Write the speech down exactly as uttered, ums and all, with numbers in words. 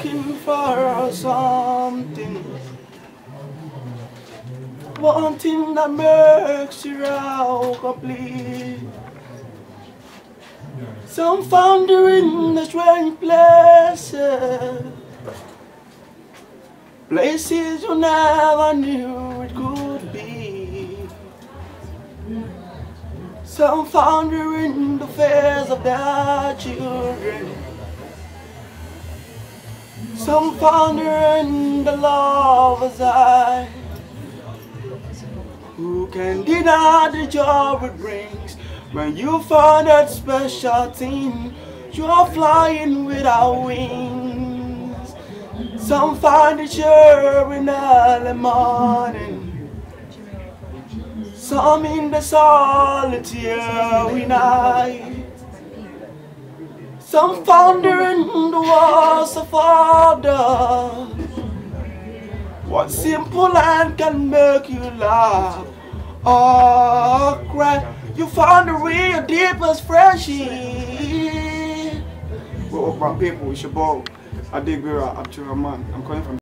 looking for something, one thing that makes you out complete. Some found her in the strange places, places you never knew it could be. Some found her in the face of their children. Some found her in the lover's eye. Who can deny the joy it brings when you find that special thing? You are flying without wings. Some find it sure in early morning, some in the solitary night. Some found her in the walls of order. What simple line can make you laugh or cry? You found the real deepest friendship. What up, my people? It's your boy, Adegbera Abdurrahman. I'm calling from